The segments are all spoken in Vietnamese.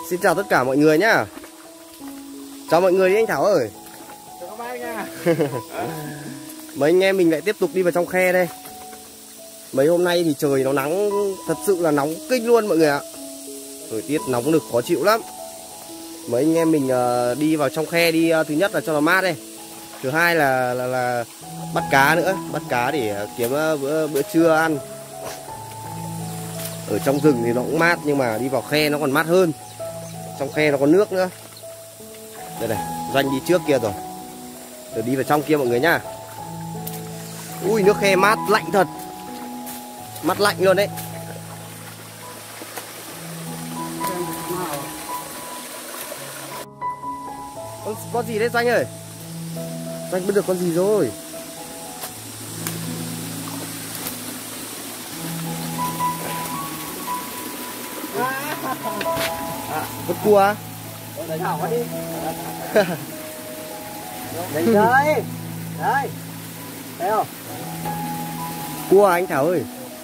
Xin chào tất cả mọi người nhá. Chào mọi người đi anh Thảo ơi. Chào các bác nha. Mấy anh em mình lại tiếp tục đi vào trong khe đây. Mấy hôm nay thì trời nó nắng, thật sự là nóng kinh luôn mọi người ạ. Thời tiết nóng nực khó chịu lắm. Mấy anh em mình đi vào trong khe đi, thứ nhất là cho nó mát đây. Thứ hai là bắt cá nữa, bắt cá để kiếm bữa trưa ăn. Ở trong rừng thì nó cũng mát nhưng mà đi vào khe nó còn mát hơn. Trong khe nó có nước nữa. Đây này, Doanh đi trước kia rồi. Rồi đi vào trong kia mọi người nhá. Ui, nước khe mát lạnh thật. Mát lạnh luôn đấy. Con gì đấy Doanh ơi? Doanh bắt được con gì rồi? Con cua à? Đấy Thảo đi. Đấy đây. Đây. Thấy không? Cua à, anh Thảo ơi.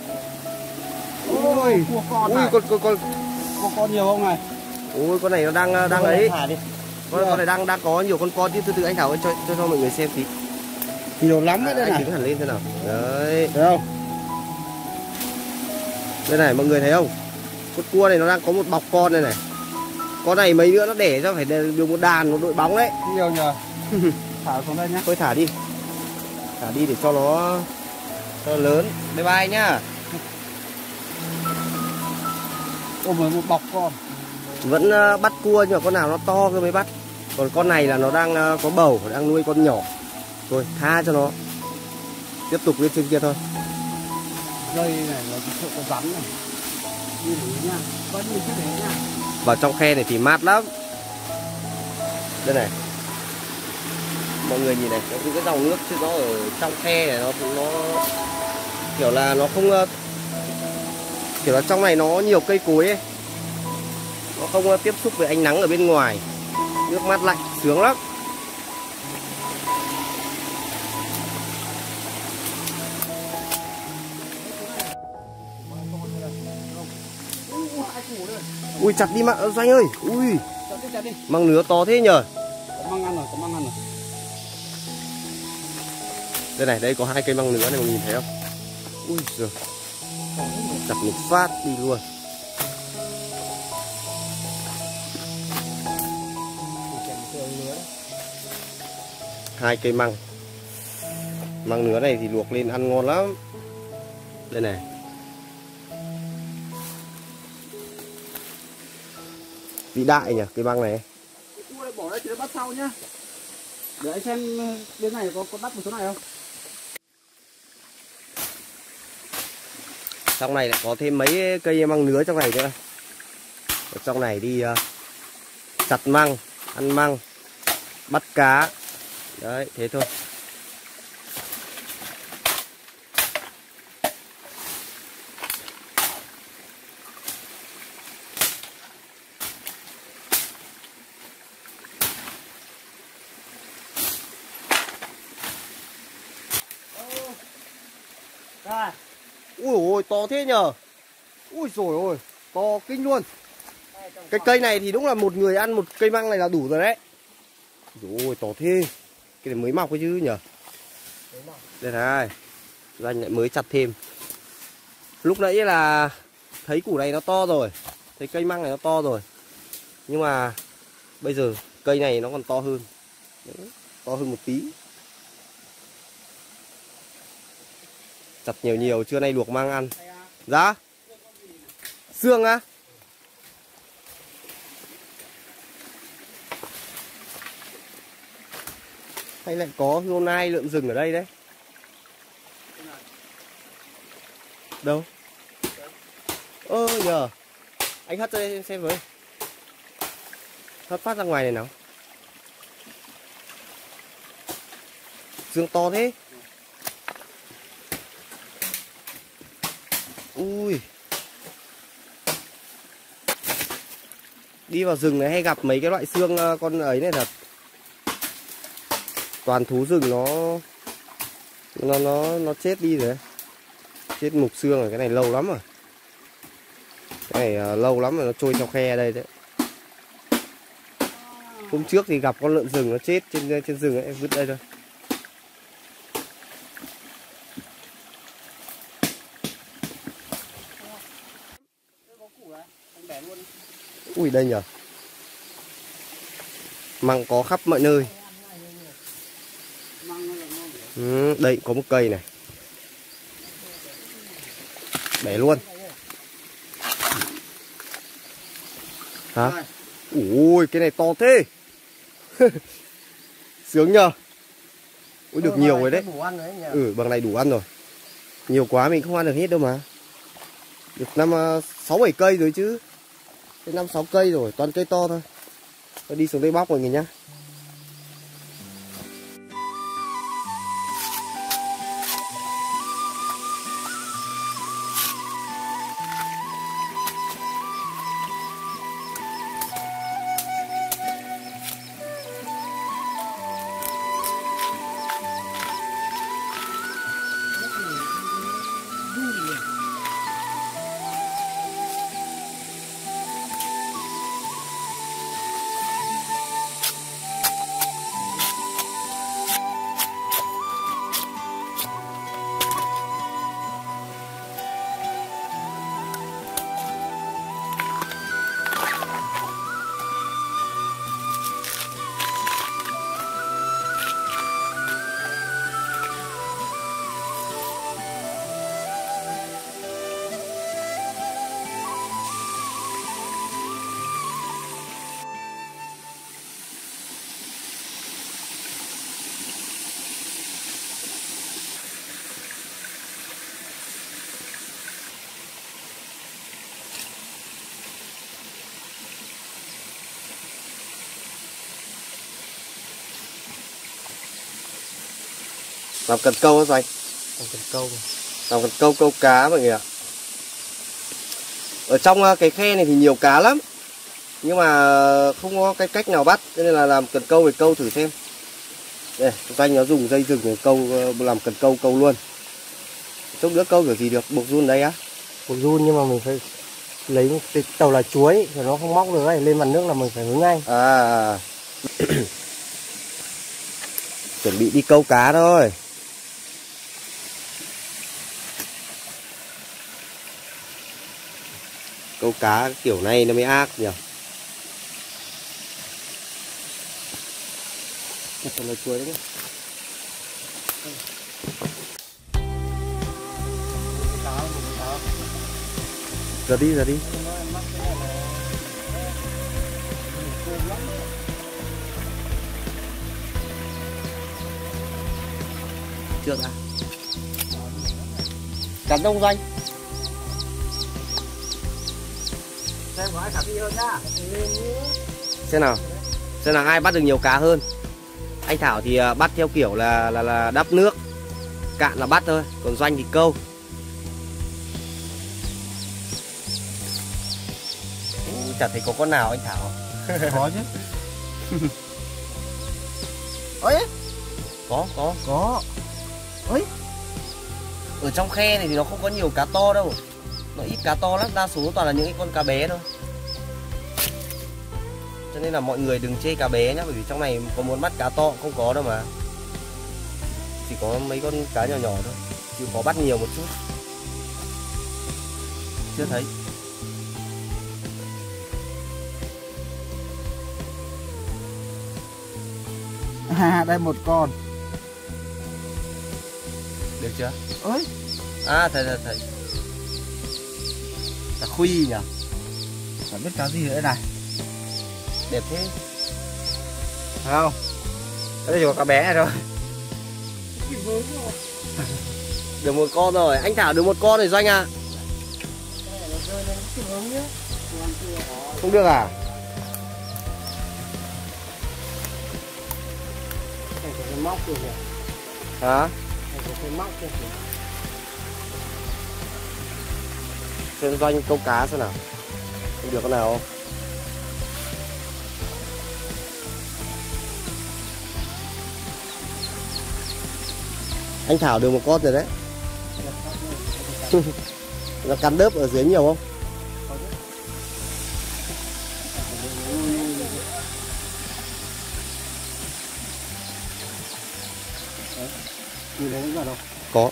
Ui, cua con ui này. Con nhiều không này? Ui, con này nó đang ấy. Thả đi. Con này đang có nhiều con chứ. Từ anh Thảo ơi, cho mọi người xem tí. Nhiều lắm đấy đây anh này. đứng hẳn lên thế nào. Đấy. Thấy không? Đây này, mọi người thấy không? Con cua này nó đang có một bọc con này này. Con này mấy nữa nó đẻ ra phải được một đàn, một đội bóng đấy. Nhiều nhờ. Thả xuống đây nhá. Thôi thả đi. Thả đi để cho nó lớn. Bye bye nhá. Ôm với một bọc con. Vẫn bắt cua nhưng mà con nào nó to cơ mới bắt. Còn con này là nó đang có bầu, đang nuôi con nhỏ. Thôi tha cho nó. Tiếp tục lên trên kia thôi. Dây này là sợ có rắn này. Đi để nha. Vẫn đi chứ để nha. Vào trong khe này thì mát lắm. Đây này. Mọi người nhìn này, có cái dòng nước chứ nó ở trong khe này nó kiểu là nó không, kiểu là trong này nó nhiều cây cối ấy. Nó không tiếp xúc với ánh nắng ở bên ngoài. Nước mát lạnh, sướng lắm. Ui chặt đi mạng Doanh ơi. Ui Chặt đi. măng nứa to thế nhờ. Có măng ăn rồi, có măng ăn rồi. Đây này, đây có 2 cây măng nứa này, mọi người nhìn thấy không? Ui giời. Chặt một phát đi luôn. Hai cây măng. Măng nứa này thì luộc lên ăn ngon lắm. Đây này. Vĩ đại nhỉ, cây măng này. Cua này bỏ đây thì nó bắt sau nhá. Để anh xem bên này có bắt một số này không? Trong này lại có thêm mấy cây măng nứa trong này nữa. Ở trong này đi chặt măng, ăn măng, bắt cá. Đấy, thế thôi. Đây. Ui ôi to thế nhờ. Ui rồi ôi, to kinh luôn. Cái cây này thì đúng là một người ăn một cây măng này là đủ rồi đấy. Ôi to thế. Cái này mới mọc cái chứ nhờ. Đây này. Doanh lại mới chặt thêm. Lúc nãy là thấy củ này nó to rồi. Thấy cây măng này nó to rồi. Nhưng mà bây giờ cây này nó còn to hơn. Đấy, to hơn một tí. Chặt nhiều trưa nay luộc mang ăn. Dạ? Xương á? Hay lại có hôm nay lượm rừng ở đây đấy? Đâu? Nhờ. Anh hất ra đây xem với. Hất phát ra ngoài này nào. Xương to thế. Ui. Đi vào rừng này hay gặp mấy cái loại xương con ấy này thật. Toàn thú rừng nó chết đi rồi. Chết mục xương rồi, cái này lâu lắm rồi. Cái này lâu lắm rồi nó trôi trong khe đây đấy. Hôm trước thì gặp con lợn rừng nó chết trên rừng ấy, em vứt đây thôi. Ui đây nhờ. Măng có khắp mọi nơi. Đây có một cây này. Bẻ luôn. Hả? Ui cái này to thế. Sướng nhờ. Ui được nhiều rồi đấy. Bằng này đủ ăn rồi. Nhiều quá mình không ăn được hết đâu mà. Được 6-7 cây rồi chứ. 5-6 cây rồi, toàn cây to thôi. Tôi đi xuống đây bóc mọi người nhá. Làm cần câu hả Doanh? Làm cần câu. Làm cần câu câu cá mọi người ạ. Ở trong cái khe này thì nhiều cá lắm. Nhưng mà không có cái cách nào bắt, cho nên là làm cần câu thì câu thử xem. Đây, Doanh nó dùng dây rừng để câu, làm cần câu câu luôn. Chút nữa câu kiểu gì được, buộc run đây á? Buộc run nhưng mà mình phải lấy cái tàu là chuối rồi nó không móc được ấy, lên mặt nước là mình phải hướng ngay. Chuẩn bị đi câu cá thôi. Câu cá kiểu này nó mới ác nhỉ. Tàu là chuối đấy nhá. Giờ đi, giờ đi. Trước à? Cắn đông Doanh. Xem nào ai bắt được nhiều cá hơn. Anh Thảo thì bắt theo kiểu là đắp nước, cạn là bắt thôi, còn Doanh thì câu. Chả thấy có con nào anh Thảo. Có chứ. Ôi Có. Ôi. Ở trong khe này thì nó không có nhiều cá to đâu. Nó ít cá to lắm, đa số toàn là những cái con cá bé thôi. Cho nên là mọi người đừng chê cá bé nhá, bởi vì trong này có muốn bắt cá to cũng không có đâu mà. Chỉ có mấy con cá nhỏ nhỏ thôi, chịu khó bắt nhiều một chút. Chưa thấy. Đây một con. Được chưa? Ơi. Thấy. Cá khuy nhỉ? Chẳng biết cá gì nữa này. Đẹp thế. Không. Đây chỉ có cá bé này thôi. Được một con rồi, anh Thảo được một con rồi Doanh à? Không được à? Móc được. Hả? Móc được. Xem Doanh câu cá xem nào. Không được con nào không? Anh Thảo được một con rồi đấy. Nó cắn đớp ở dưới nhiều không? Nhìn thấy nó đâu? Có.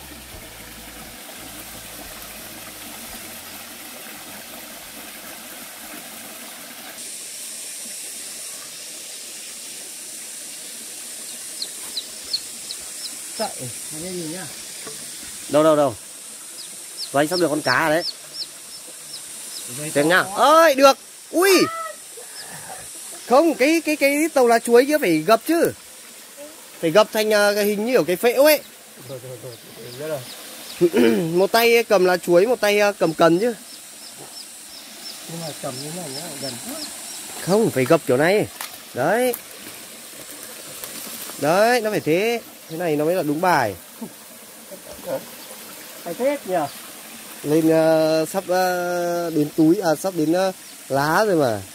Chạy, nghe gì nhá. Đâu. Anh sắp được con cá rồi đấy. Xem nhá. Ơi, được. Ui. Không, cái tàu lá chuối kia phải gập chứ. Phải gập thành cái hình như kiểu cái phễu ấy. Một tay cầm lá chuối, một tay cầm cần chứ. Nhưng mà cầm như này nó gần. Không, phải gập kiểu này. Đấy. Đấy, nó phải thế. Thế này nó mới là đúng bài. Phải thế nhỉ? Lên sắp đến túi, sắp đến lá rồi mà.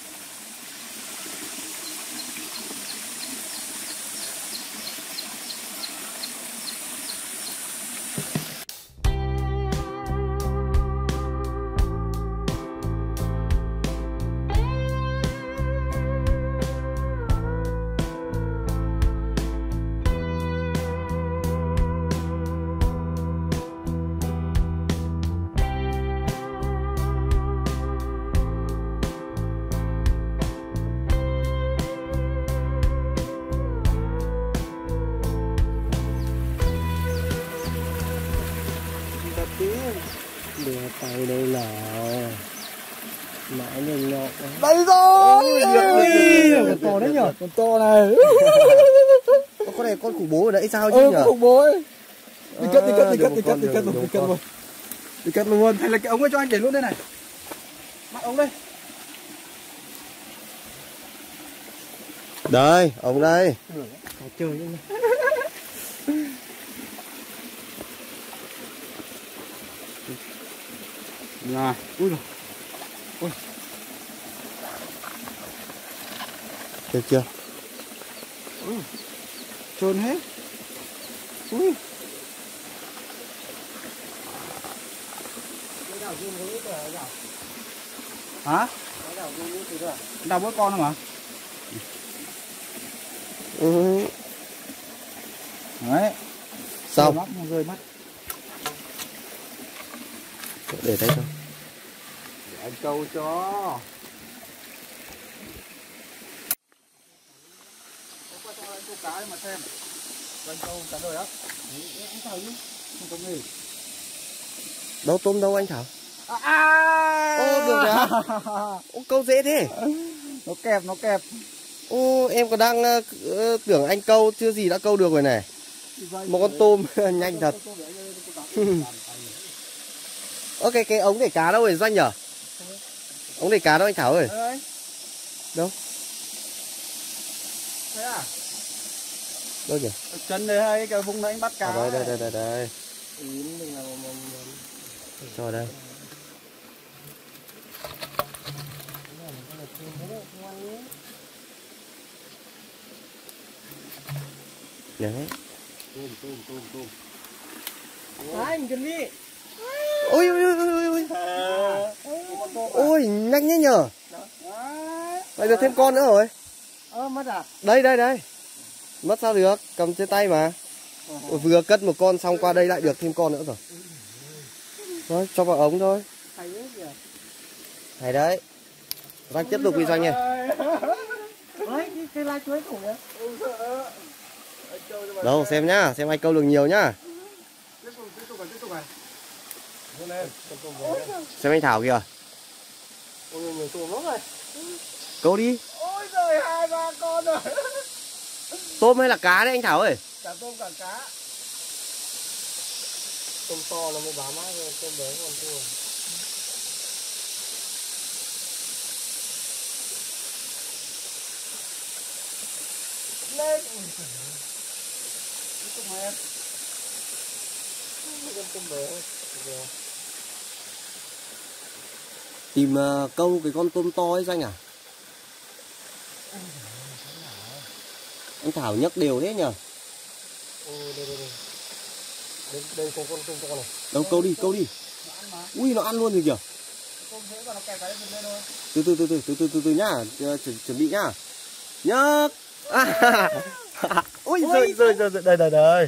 Đưa tay đây nào. Mãi nhanh nhọ. Đây rồi. Con to đấy nhở? Con to này. Con này con khủng bố ở đấy sao chứ nhỉ? Con khủng bố ấy. Đi cất luôn. Hay là cái ống ấy cho anh để luôn đây này. Mắc ống đây. Đây, ống đây. Chơi nhá. Này, ui rồi. Ui. Được chưa? Trơn hết. Ui. Hả? Đào bữa con không hả? Đấy. Xong. Mắt nó rơi mắt. Để đây thôi. Để anh câu cho. Qua cho anh câu cá mà xem. Anh câu cá đời á. Anh Thảo chứ. Không có nghề. Đâu tôm đâu anh Thảo? Ô, được rồi hả? Ô, câu dễ thế. Nó kẹp. Ô, em còn đang tưởng anh câu chưa gì đã câu được rồi này. Một con tôm nhanh thật. Ok, cái ống để cá đâu rồi Doanh nhở? Ống để cá đâu anh Thảo ơi? Đâu? Thế à? Đâu nhỉ? Chân đây hay cái vùng đấy anh bắt cá. Đây. Cho đây. Đấy. Tôm. Anh cần đi. Ôi. Ôi, nhanh thế nhờ. Lại được thêm con nữa rồi. Mất à? Đây. Mất sao được, cầm trên tay mà. Ôi, vừa cất một con xong qua đây lại được thêm con nữa rồi. Thôi, cho vào ống thôi. Hay đấy. Doanh tiếp tục đi Doanh nha. Cái lá chuối khủng nhá. Đâu, xem nhá, xem anh câu được nhiều nhá. Tiếp tục này. Xem anh Thảo kìa. Ôi nhiều tôm lắm rồi. Câu đi. Ôi giời, 2-3 con rồi. Tôm hay là cá đấy anh Thảo ơi? Cả tôm cả cá. Tôm to nó mới bám mát, tôm bé còn thua. Lên. Tiếp tục em. Tôm bé. Tìm câu cái con tôm to ấy Doanh à? Anh Thảo nhấc đều thế nhờ? Đây có con tôm to này. Đâu, câu đi. Ui, nó ăn luôn rồi kìa. Tôm thế còn nó kẹp cái lên thôi. Từ nhá, chuẩn bị nhá. Nhấc. Ui rơi đây.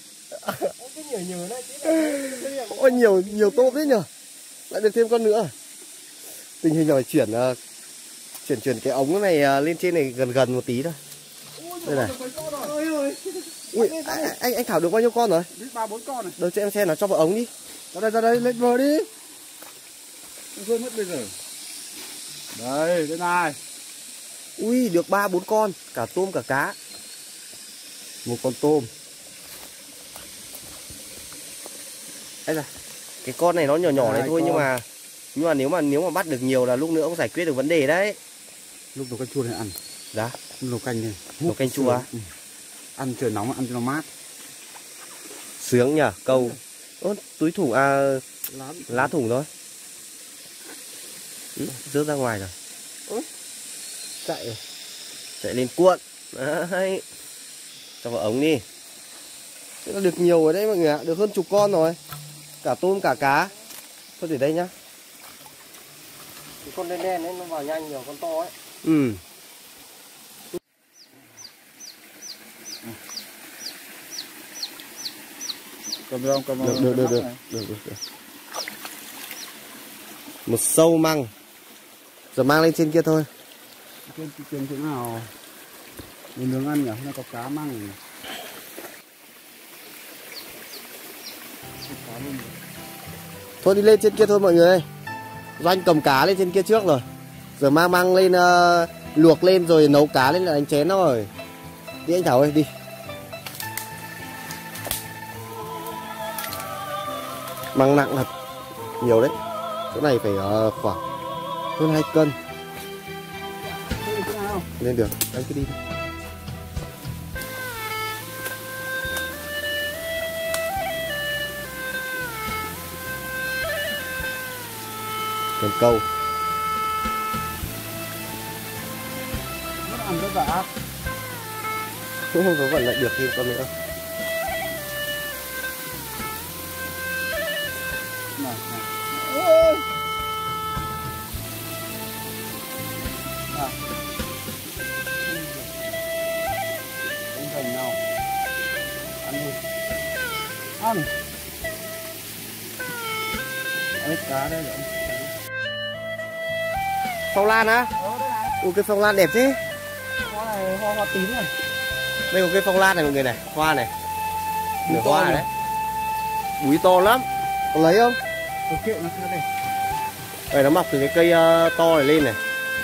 Ôi nhiều tôm đấy nhờ. Lại được thêm con nữa. Tình hình là phải chuyển cái ống này lên trên này gần một tí thôi. Đây này. Ui, anh Thảo được bao nhiêu con rồi? 3-4 con này. Đâu cho em xem nào, cho vào ống đi. Ra đây, lên bờ đi. Rơi mất bây giờ. Đây này. Ui, được 3-4 con, cả tôm cả cá. Một con tôm. Đây là cái con này nó nhỏ này thôi, nhưng mà nếu mà bắt được nhiều là lúc nữa cũng giải quyết được vấn đề đấy. Lúc nấu canh chua này ăn. Dạ. Lúc nấu canh này. Nấu canh chua á? Ừ. Ăn trời nóng, ăn cho nó mát. Sướng nhỉ, câu. Túi thủng lá thủng thôi. Rớt ra ngoài rồi. Chạy lên cuộn. Đấy. Cho vào ống đi. Thế là được nhiều rồi đấy mọi người ạ, được hơn chục con rồi. Cả tôm cả cá. Thôi để đây nhá. Cái con đen đen ấy nó vào nhanh, nhiều con to ấy. Ừ. Cầm được không? Được. Một sâu măng. Giờ mang lên trên kia thôi. Trên chỗ nào mình nướng ăn nhỉ? Nó có cá măng. Thôi đi lên trên kia thôi mọi người ơi. Doanh cầm cá lên trên kia trước rồi. Giờ mang măng lên luộc lên rồi nấu cá lên là đánh chén rồi. Đi anh Thảo ơi, đi. Măng nặng thật. Nhiều đấy. Chỗ này phải khoảng hơn 2 cân. Lên được, anh cứ đi thôi. Cần câu. Nó ăn rất là ác. Không có vẫn lại được thêm con nữa. Ôi. Anh thành nào. Ăn đi. Ăn. Ếch cá đây rồi. Phong lan á? Ui, cái phong lan đẹp thế. Hoa này hoa tím này. Đây có cây phong lan này mọi người này, hoa này. Nửa hoa này đấy. Búi to lắm. Có lấy không? Ok, nó ra đây. Đây nó mọc từ cái cây to này lên này.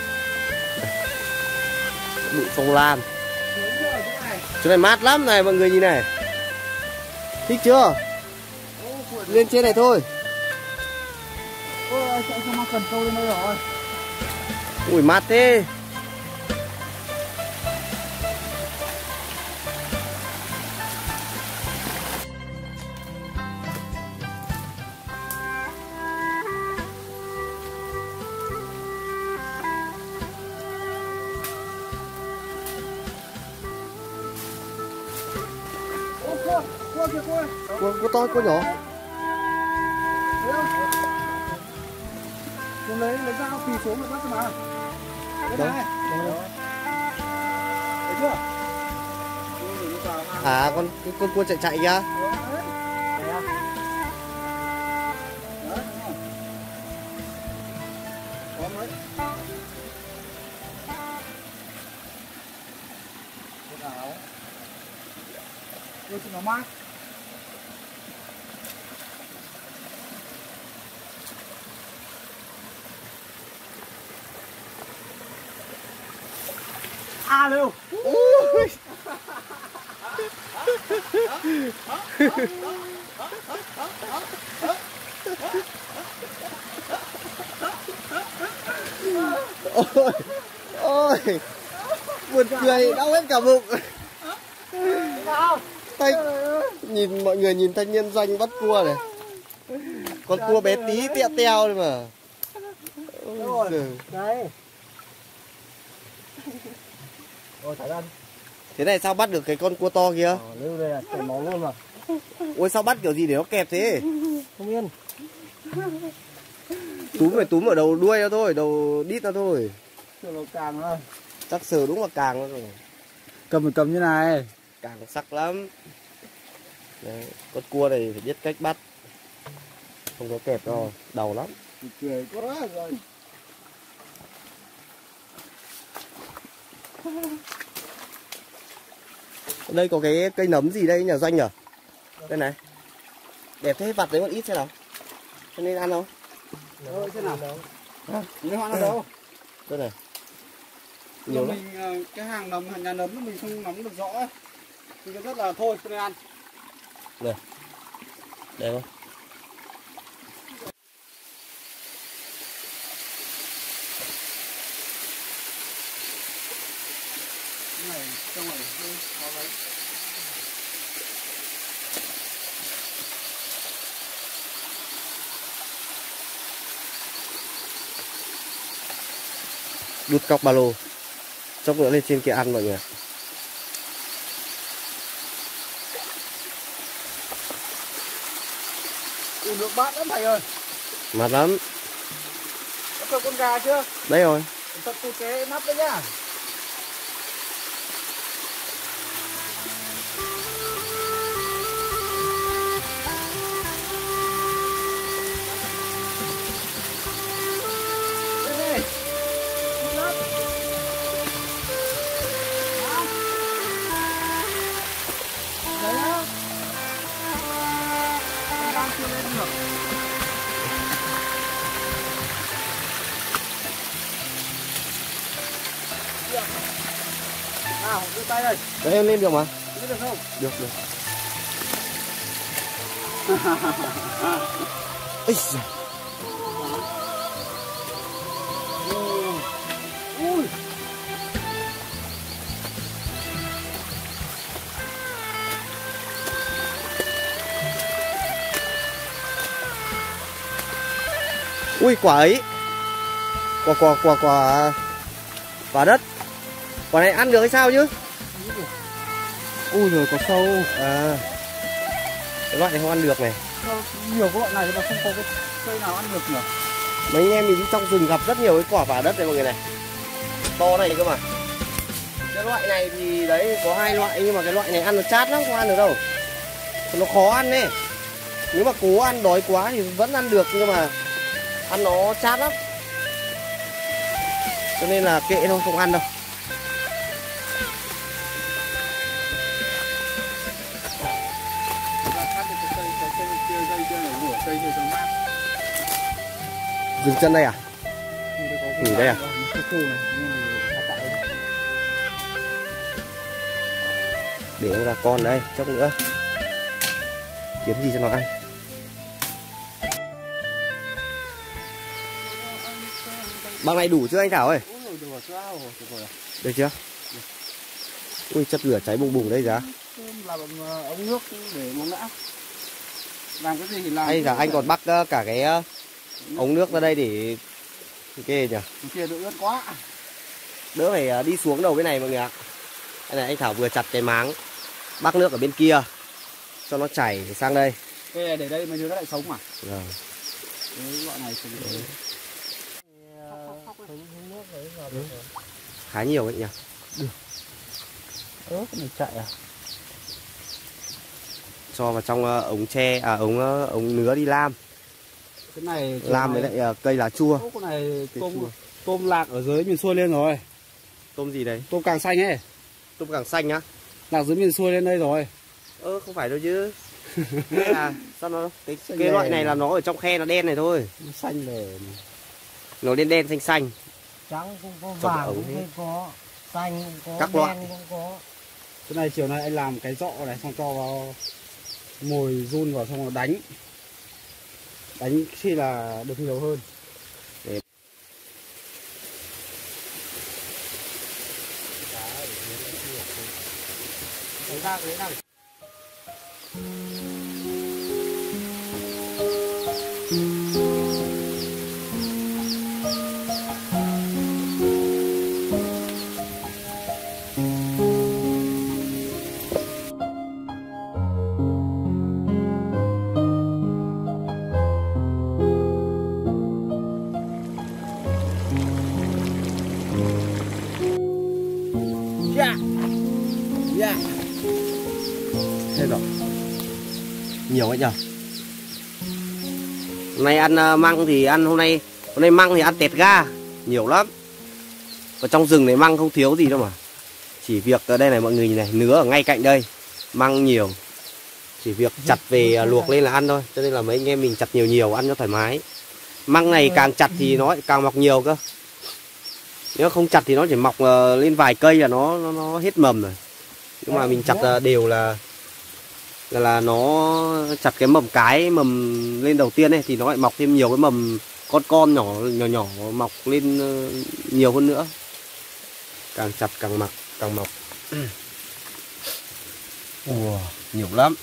Bụi phong lan. Chỗ này mát lắm này mọi người nhìn này. Thích chưa? Lên trên này thôi. Ôi, sao mà cần câu lên đây rồi. Ui mát thế. Cua to, cua nhỏ. Con lấy dao pì xuống rồi bắt cho mà. Đây này. Thấy chưa? À con cua chạy kìa. Đấy. Có mấy. Cái áo. Tôi cho nó mát. À lưu. Ôi buồn cười, đau hết cả bụng. Tay, nhìn mọi người nhìn thanh niên Doanh bắt cua này. Con cua bé tí tẹo teo này mà. Ôi Đây. Ôi thả ra. thế này sao bắt được cái con cua to kia? Lưu đây là chảy máu luôn mà. Ôi sao bắt kiểu gì để nó kẹp thế? Không yên. Phải túm ở đầu đuôi nó thôi, đầu đít nó thôi. Sờ vào càng thôi. Chắc sờ đúng là càng nó rồi. Cầm như này. càng sắc lắm. Đấy, con cua này phải biết cách bắt, không có kẹp đâu, đầu lắm. Cười quá rồi. Đây có cái cây nấm gì đây nhờ Doanh nhở? Đây này. Đẹp thế, vặt đấy một ít xem nào. Cho nên ăn không? Rồi thế nào? Lấy hoa nào đâu? Đây này. Nhiều mình cái hàng nấm, nhà nấm mình không nắm được rõ ấy. Thì rất là thôi, cho nên ăn. Đây. Đẹp không? Này, trong này có lấy. Đút cọc ba lô. Chốc nữa lên trên kia ăn mọi người. Nước bát lắm thầy ơi. Mát lắm. Có cho con gà chưa? Đấy rồi. Thật tôi cái nắp đấy nhá. Nào, đưa tay đây. Đấy em lên được mà. Lên được không? Được được. Ây giời. Ui. Ui quả ấy. Quả đất. Quả này ăn được hay sao chứ? Ui rồi có sâu. À. Cái loại này không ăn được này. Nhiều cái loại này mà không có cái cây nào ăn được nhỉ? Mấy anh em mình đi trong rừng gặp rất nhiều cái quả vả đất này mọi người này. To này cơ mà. Cái loại này thì đấy có hai loại, nhưng mà cái loại này ăn nó chát lắm, không ăn được đâu. Nó khó ăn đấy. Nếu mà cố ăn đói quá thì vẫn ăn được, nhưng mà ăn nó chát lắm. Cho nên là kệ thôi, không ăn đâu. Dừng chân đây à? Nghỉ đây à? Để em ra con đây, chốc nữa kiếm gì cho nó ăn. Bằng này đủ chưa anh Thảo ơi? Được chưa? Ui chất lửa cháy bùng bùng đây giá. Làm ống nước để uống đã. Làm cái gì thì làm. Hay là anh còn bắt cả cái ống nước ra đây để kê nhỉ? Kia đỡ ướt quá. Đỡ phải đi xuống đầu bên này mọi người ạ. Đây này anh Thảo vừa chặt cái máng bắc nước ở bên kia cho nó chảy sang đây. Cây này để đây mà như nó lại sống à? Rồi. Đấy, loại này thì Khá nhiều đấy nhỉ? cái này chạy à? Cho vào trong ống tre, ống nứa đi lam. Cái này Lam với lại cây lá chua. Cái này tôm lạc ở dưới miền xuôi lên rồi. Tôm gì đấy? Tôm càng xanh ấy. Tôm càng xanh á? Lạc dưới miền xuôi lên đây rồi. Không phải đâu chứ. À, sao nó cái loại này là nó ở trong khe nó đen này thôi. Nó xanh để nó đen đen xanh xanh. Trắng cũng có, vàng cũng có, xanh cũng có, các đen loại cũng có. cái này chiều nay anh làm cái rọ này xong cho vào mồi run vào xong rồi đánh khi là được nhiều hơn. Đấy ra. Yeah. Thế rồi. Nhiều ấy nhờ. Hôm nay ăn măng thì ăn hôm nay măng thì ăn tẹt ga nhiều lắm. Ở trong rừng này măng không thiếu gì đâu mà. Chỉ việc ở đây này mọi người nhìn này, nứa ở ngay cạnh đây, măng nhiều. Chỉ việc chặt về luộc lên là ăn thôi. Cho nên là mấy anh em mình chặt nhiều nhiều ăn cho thoải mái. Măng này càng chặt thì nó càng mọc nhiều cơ. Nếu không chặt thì nó chỉ mọc lên vài cây là nó hết mầm rồi. Nhưng mà mình chặt đều là nó chặt cái mầm mầm lên đầu tiên này thì nó lại mọc thêm nhiều cái mầm con nhỏ mọc lên nhiều hơn nữa. Càng chặt càng mọc. Ủa, nhiều lắm.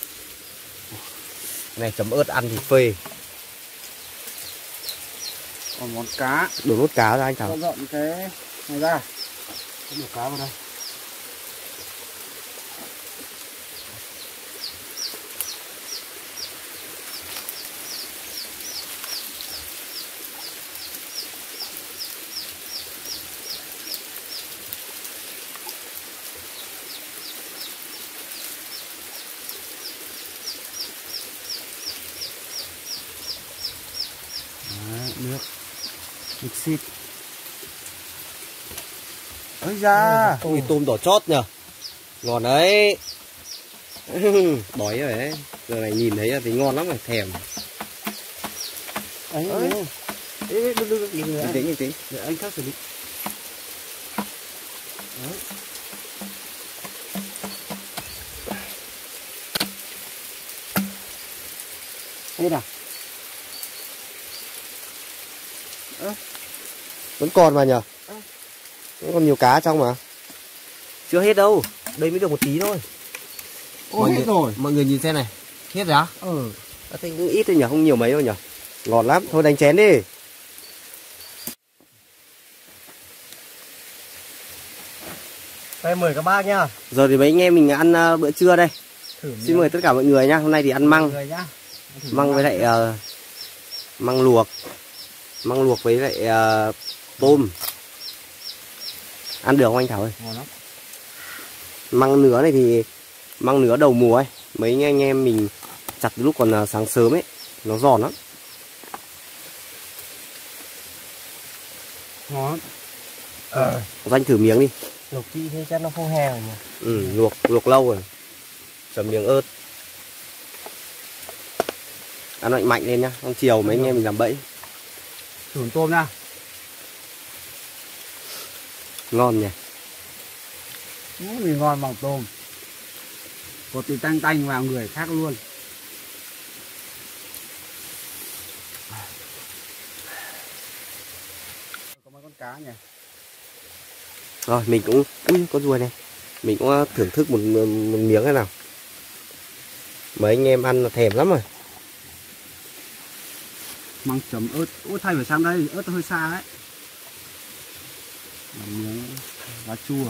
Này chấm ớt ăn thì phê. Còn món cá. Đổ nốt cá ra anh Thảo. Dọn cái này ra. Có một cá vào đây. Nước xịt. Ôi da, Ui, tôm đỏ chót nhờ. Ngon đấy. Đói rồi đấy. Giờ này nhìn thấy thì ngon lắm rồi, thèm. Ấy, Bình tĩnh. để anh khác xử lý. Đấy. Đây nào. Vẫn còn mà nhờ. Vẫn còn nhiều cá trong mà. Chưa hết đâu. Đây mới được một tí thôi. Ôi, hết rồi. Mọi người nhìn xem này. Hết rồi á? Ừ. Thế cũng ít thôi nhờ, không nhiều mấy đâu nhờ. Ngon lắm, thôi đánh chén đi. Đây mời các bác nhá. Giờ thì mấy anh em mình ăn bữa trưa đây. Xin mời tất cả mọi người nhá. Hôm nay thì ăn măng. Măng với lại măng luộc. Măng luộc với lại tôm. Ăn được không anh Thảo ơi? Ngon lắm. Măng nứa này thì măng nứa đầu mùa ấy. Mấy anh em mình chặt lúc còn sáng sớm ấy. Nó giòn lắm. Ngon. Anh thử miếng đi. Luộc chi thế chắc nó không heo rồi nhỉ. Ừ, luộc lâu rồi. Chấm miếng ớt. Ăn mạnh mạnh lên nhá. Trong chiều mấy anh em mình làm bẫy. Thử tôm nha. Ngon nhỉ. Mì ngon bằng tôm. Có tí tanh vào người khác luôn. Có mấy con cá nhỉ. Rồi mình cũng con ruồi này. Mình cũng thưởng thức một miếng thế nào. Mấy anh em ăn là thèm lắm rồi. Măng chấm ớt. Ôi thay phải sang đây, ớt hơi xa đấy. Miếng lá chua.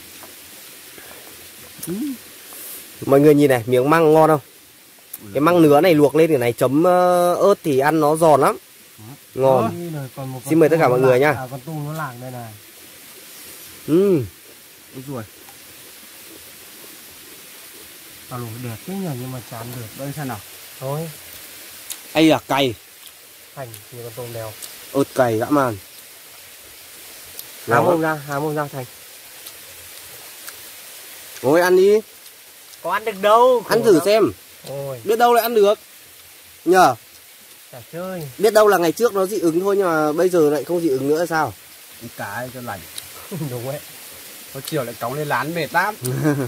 Mọi người nhìn này, miếng măng ngon không? Cái măng nứa này luộc lên thì này chấm ớt thì ăn nó giòn lắm. Ngon. Xin mời tất cả mọi người nha. Con tu nó làng đây này. Ôi ruồi. Lù đẹp thế nhờ nhưng mà chán được. Đây xem nào. Thôi. Ây à, cay. Thành thì con tôm đèo. Ớt cay dã man. Há mồm ra Thành. Ngồi ăn đi. Có ăn được đâu. Ăn thử xem. Ôi. Biết đâu lại ăn được. Nhờ. Chả chơi. Biết đâu là ngày trước nó dị ứng thôi nhưng mà bây giờ lại không dị ứng nữa sao? Cái cá ấy cho lành. Đúng đấy. Có chiều lại cóng lên lán mệt lắm.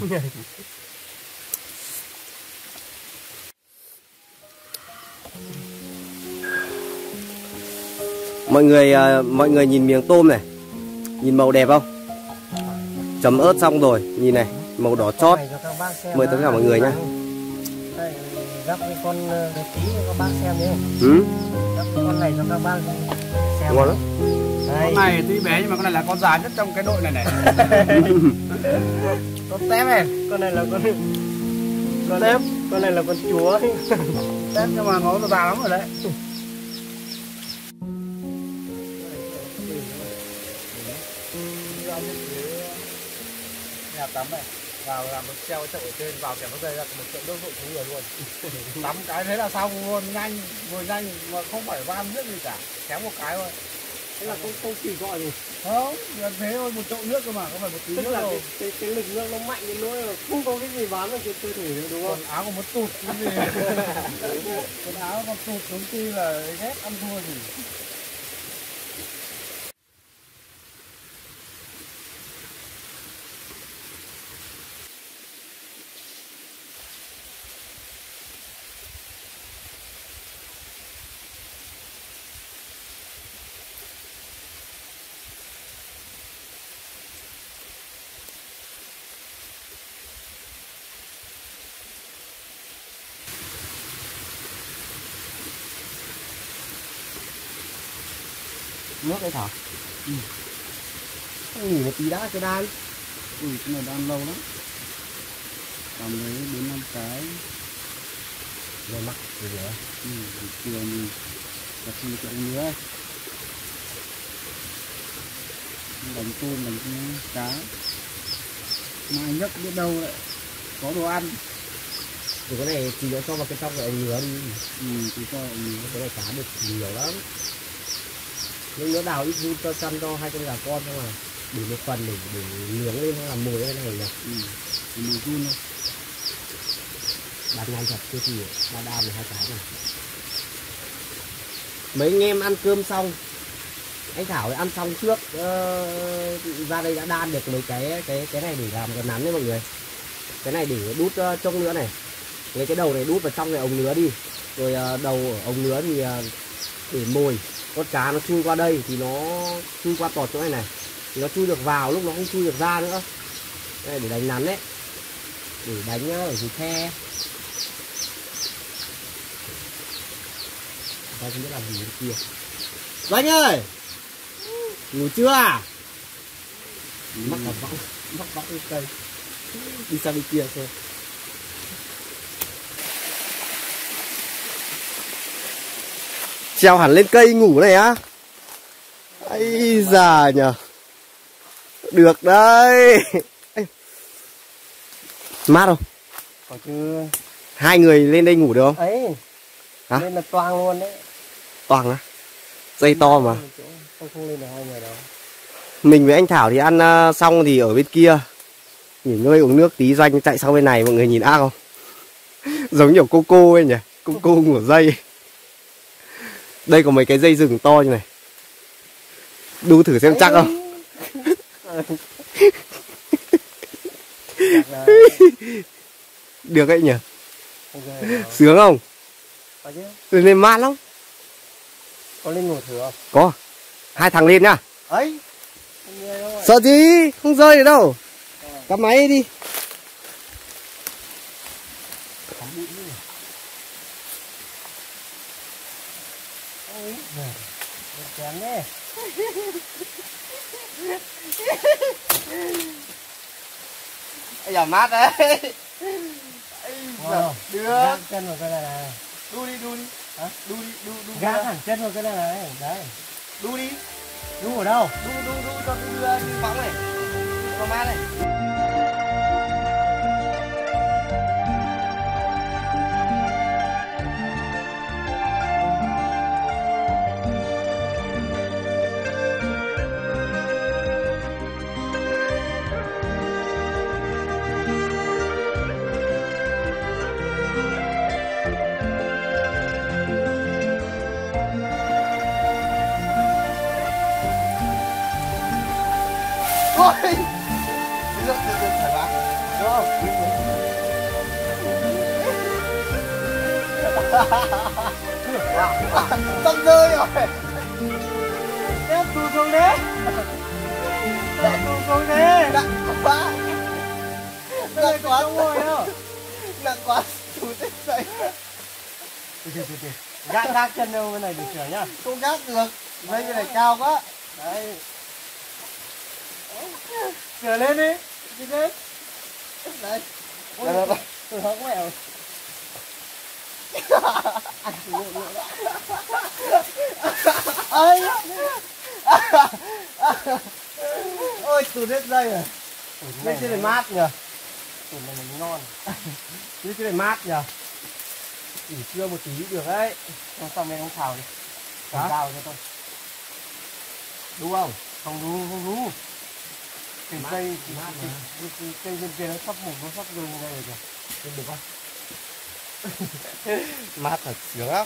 Mọi người nhìn miếng tôm này. Nhìn màu đẹp không? Chấm ớt xong rồi, nhìn này, màu đỏ chót. Mời tất cả mọi người nhá. Đây, gắp cái con tí cho các bác xem nhé. Gắp cái con này cho các bác xem. Ngon lắm. Đây. Con này tuy bé nhưng mà con này là con già nhất trong cái đội này này. Con tép này, con này là con tép, con này là con chúa. Tép nhưng mà nó già lắm rồi đấy. Nhà tắm này. vào làm một treo chậu ở trên, vào kèm cái dây ra một chậu nước rội xuống người luôn. Tắm cái thế là xong luôn, nhanh, vừa nhanh mà không phải van nước gì cả, kéo một cái thôi. Thế là không chỉ gọi gì. Không, gần thế thôi, một chậu nước cơ mà, không phải một tí Tức nước là đâu. cái lực lượng nó mạnh đến nỗi là không có cái gì bám vào trên cơ thể nữa đúng không? Quần áo còn muốn tụt cái gì. Quần áo còn tụt giống như là ghét ăn thua gì. Nước đấy thở. Nghỉ một tí đã cho đan. Ui, cái này đang lâu lắm. Làm lấy 4-5 cái. Rồi mắc rồi nữa. Chiều mình tập trung cho ông nữa. Đánh tôm, đánh cá. Mai nhấc biết đâu lại có đồ ăn. Thì cái này thì nó cho vào cái trong cái ống nứa đi. Thì cho cái này cá được nhiều lắm. Nhưng nó đào ít vun cho chăn cho 2 con gà con thôi mà. Để một phần để nướng lên nó làm mồi cái này nhỉ. Thì mùi run thôi. Bán nhanh thật chứ gì. Ba đam là 2 cái này. Mấy anh em ăn cơm xong. Anh Thảo ăn xong trước ra đây đã đan được mấy cái này để làm cái nắn đấy mọi người. Cái này để đút trong nữa này. Lấy cái đầu này đút vào trong cái ống nứa đi. Rồi đầu ở ống nứa thì để mồi. Con cá nó chui qua đây thì nó chui qua tọt chỗ này này. Thì nó chui được vào, lúc nó không chui được ra nữa. Đây để đánh nắn đấy. Để đánh ở dưới khe. Ta không biết làm gì bên kia. Doanh ơi! Ngủ chưa à? Mắc vào võng cái cây. Đi sang bên kia xem. Treo hẳn lên cây ngủ này á. Ây già nhờ. Được đấy. Mát không? Có chứ. 2 người lên đây ngủ được không? Ấy. Hả? Lên là toang luôn đấy. Toang á? Dây to mà. Không lên được 2 người đâu. Mình với anh Thảo thì ăn xong thì ở bên kia nghỉ ngơi uống nước tí. Doanh chạy sang bên này, mọi người nhìn ác không? Giống kiểu cô ấy nhỉ. Cô ngủ dây. Đây có mấy cái dây rừng to như này. Đu thử xem chắc không? Được ấy nhỉ? Sướng không? Có chứ. Lên mát lắm. Có lên ngủ thử không? Có. 2 thằng lên nhá. Ấy. Sợ gì? Không rơi được đâu. Cắm máy đi. Chén đấy. Ây da mát đấy. Wow. Được. Gác chân vào cái này này. Đu đi. Hả? Đu đi. Gác hẳn chân vào cái này này. Đấy. Đu đi. Đu ở đâu? Đu cho đưa bóng này. Cho mát này. Ôi! Được, thoải mái. Được không? Tâm rơi rồi. Tiếp tù xuống đấy. Tù xuống đấy. Nặng quá. Nặng quá. Ngồi đâu. Nặng quá. Tù tích dậy. Gác chân đâu bên này được sửa nhá. Không gác được. Dây cái này cao quá. Đấy. Sửa lên đi. Đi lên. Đây. Ôi, tôi hóng mẹo. Ôi. Ôi tụt hết dây rồi. Dây trên này mát nhỉ. Tôm này nó ngon. Chứ cái này mát nhờ. Nghỉ trưa một tí được đấy. Xong em không xào đi. Cầm dao cho tôi. Đúng không? Không đu. Cái cây cây bên kia nó sắp mục, nó sắp rơi đây rồi kìa. Được không? Mát thật sướng lắm.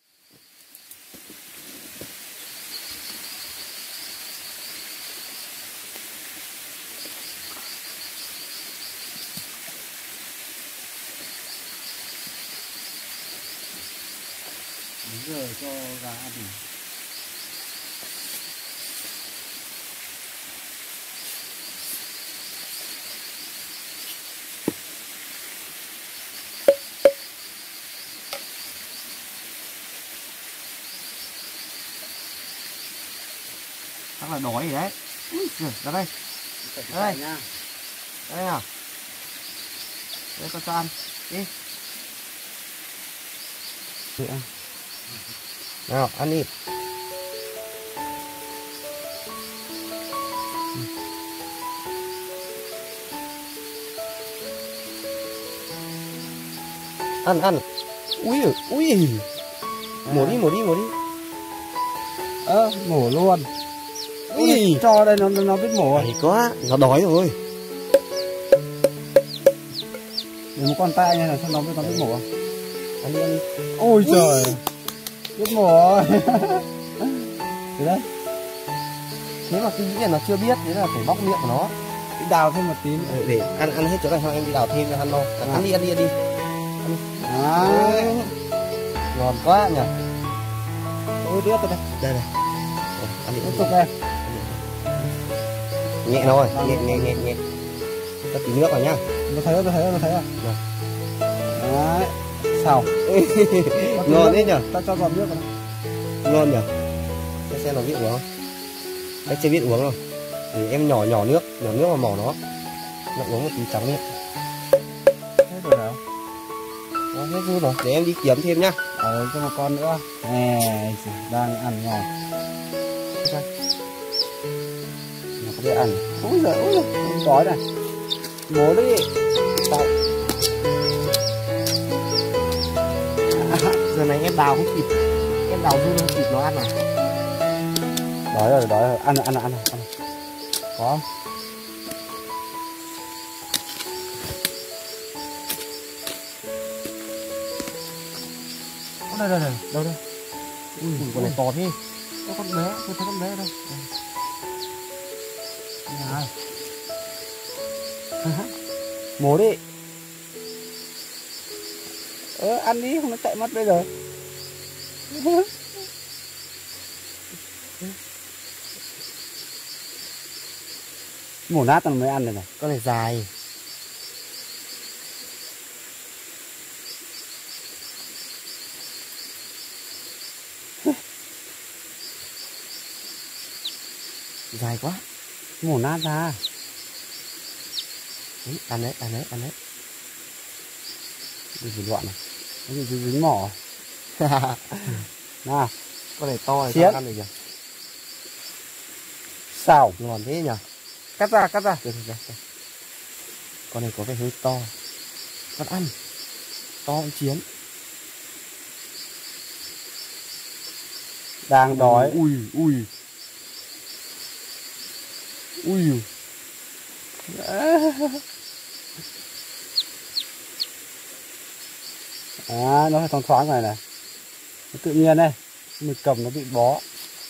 Bây giờ cho gà ăn đi. Chắc là đói rồi đấy. Ui giời, ra đây. Đây nha. Đây nào. Đây con cho ăn. Đi. Để ăn. Nào, ăn đi. Ăn. Ui, mổ đi. Mổ luôn. Ui, Cho đây nó biết mổ rồi. hay quá, nó đói rồi. Để một con tay này là sao nó biết mổ không? Ăn đi. Ôi trời. Biết mổ rồi. Thế đấy. Thế mà tôi nghĩ là nó chưa biết, thế là phải bóc miệng của nó. Đi đào thêm một tí nữa. Để ăn hết chỗ này xong em đi đào thêm cho ăn no. Ăn đi. Đấy. Ngon quá nhỉ. Ôi tiếc rồi đây. Đây này. Ăn đi. Tiếp tục em. Nhẹ thôi, nhẹ. Cho tí nước vào nhá. Nó thấy rồi. Rồi. Đấy. Xào. Ngon đấy nhở. Ta cho giọt nước vào. Ngon nhở. Xem nó biết uống không? Đấy chưa biết uống đâu. Thì em nhỏ nước vào mỏ nó uống một tí trắng miệng. Hết rồi nào. Hết rồi. Để em đi kiếm thêm nhá. Cho một con nữa. Nè, đang ăn ngon. Nó có biết ăn. Ôi giời, đói này. Bố đi. Tạo. Giờ này em đào không kịp. Em đào run không kịp nó ăn à. Đói rồi. Ăn. Có không? Đây. Đâu đây? Con này to thế. Có con bé, tôi thấy con bé đâu. Mổ đi. Ăn đi, không nó chạy mất bây giờ. Mổ nát nó mới ăn được này. Con này dài. Dài quá. Mổ nát ra. Ăn đấy. Đi loạn này. Cái gì dính mỏ. Nào. Con này to Xiết. thì ăn được nhỉ. Xào. Ngon thế nhỉ. Cắt ra. Được. Con này có vẻ hơi to. Con ăn. To cũng chiến. Đang đói. Ui. Nó phải thoáng này. Nó tự nhiên đây. Mình cầm nó bị bó.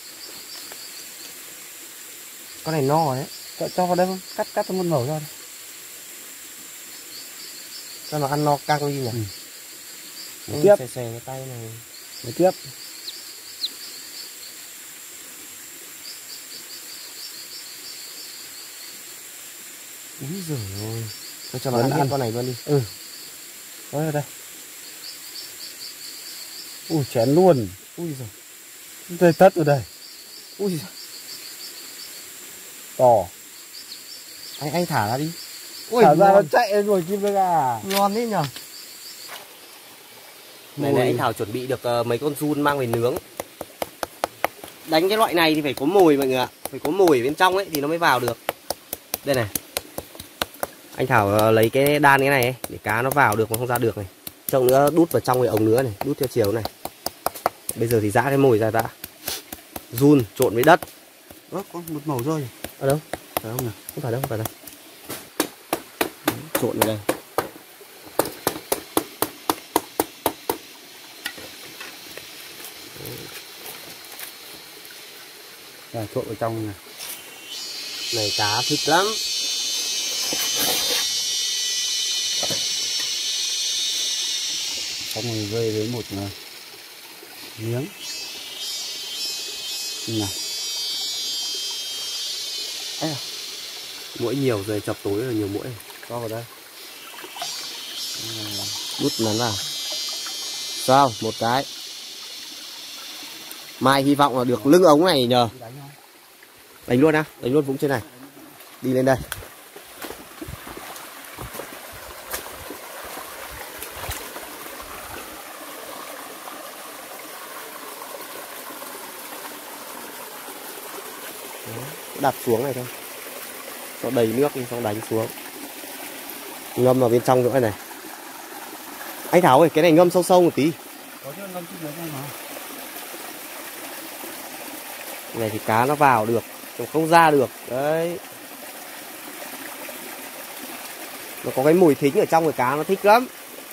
Con này no đấy. Cho vào đây không? Cắt một mẩu ra. Cho nó ăn no căng đi nhỉ. Tiếp. Xòe cái tay này. Để tiếp. Úi giời ơi. Tôi cho nó ăn hết con này luôn đi. Đó đây. Chén luôn. Ui giời. Đây tất ở đây. Ui giời. To. Anh thả ra đi. Ui, thả ra nó chạy rồi kim với gà. Ngon thế nhở. Này anh Thảo chuẩn bị được mấy con giun mang về nướng. Đánh cái loại này thì phải có mồi mọi người ạ. Phải có mồi ở bên trong ấy thì nó mới vào được. Đây này. Anh Thảo lấy cái đan cái này ấy, để cá nó vào được mà không ra được này. Trông nữa đút vào trong cái ống nữa này, đút theo chiều này. Bây giờ thì giã cái mồi ra đã. Giun trộn với đất. Có một màu rơi. Ở đâu? Phải không nhỉ? Không phải đâu, không phải đâu. Trộn vào đây. Rồi, trộn vào trong này. Này cá thích lắm. Xong rồi rơi với một miếng. Nào. Muỗi nhiều rồi, chập tối rồi nhiều muỗi. Cho vào đây. Đút nắn vào. Sao? Một cái. Mai hy vọng là được lưng ống này nhờ. Đánh luôn á, đánh luôn vũng trên này. Đi lên đây. Đặt xuống này thôi. Cho đầy nước đi, xong đánh xuống. Ngâm vào bên trong nữa này. Anh Thảo ơi, cái này ngâm sâu sâu một tí. Có chứ, ngâm chút nữa mà. Cái này thì cá nó vào được, không ra được. Đấy. Nó có cái mùi thính ở trong, cái cá nó thích lắm.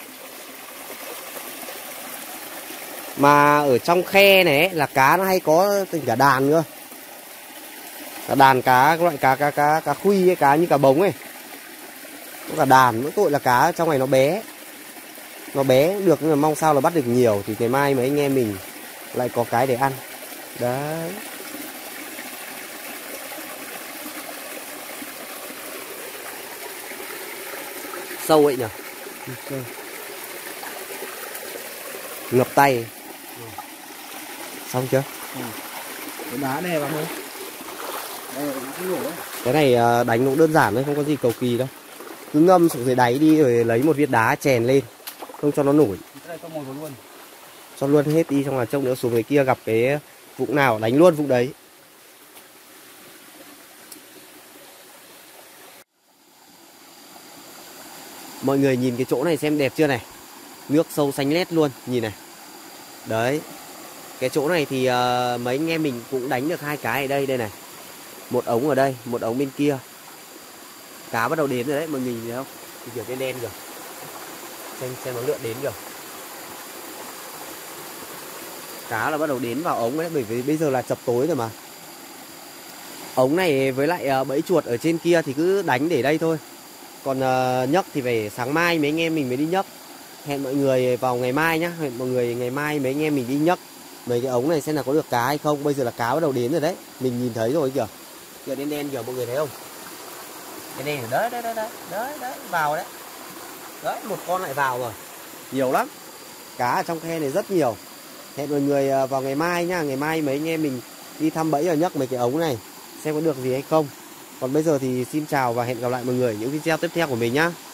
Mà ở trong khe này ấy, là cá nó hay có cả đàn nữa. Cả đàn cá, các loại cá khuy ấy, cá như cá bống ấy. Có cả đàn, mỗi tội là cá trong này nó bé. Nó bé được nhưng mà mong sao là bắt được nhiều thì ngày mai mấy anh em mình lại có cái để ăn. Đấy. Sâu ấy nhỉ? Ngập tay. Xong chưa? Cái đá đè vào thôi. Cái này đánh cũng đơn giản thôi, không có gì cầu kỳ đâu. Cứ ngâm xuống dưới đáy đi rồi lấy một viên đá chèn lên, không cho nó nổi. Cái này cho mồi vào luôn. Cho luôn hết đi, xong là trông nữa xuống dưới kia gặp cái vũng nào đánh luôn vũng đấy. Mọi người nhìn cái chỗ này xem đẹp chưa này. Nước sâu xanh lét luôn, nhìn này. Đấy. Cái chỗ này thì mấy anh em mình cũng đánh được hai cái ở đây, đây này. Một ống ở đây, một ống bên kia. Cá bắt đầu đến rồi đấy, mọi người nhìn thấy không? Kiểu đen đen kìa. Xem nó lượn đến kìa. Cá là bắt đầu đến vào ống đấy, bởi vì bây giờ là chập tối rồi mà. Ống này với lại bẫy chuột ở trên kia thì cứ đánh để đây thôi. Còn nhấc thì phải sáng mai mấy anh em mình mới đi nhấc. Hẹn mọi người vào ngày mai nhá. Hẹn mọi người ngày mai mấy anh em mình đi nhấc mấy cái ống này xem là có được cá hay không. Bây giờ là cá bắt đầu đến rồi đấy. Mình nhìn thấy rồi kìa. Kìa đen đen kìa, mọi người thấy không? Đen đen đấy, đấy, vào đấy. Đấy, một con lại vào rồi. Nhiều lắm. Cá ở trong khe này rất nhiều. Hẹn mọi người vào ngày mai nhá. Ngày mai mấy anh em mình đi thăm bẫy và nhấc mấy cái ống này xem có được gì hay không. Còn bây giờ thì xin chào và hẹn gặp lại mọi người những video tiếp theo của mình nhá.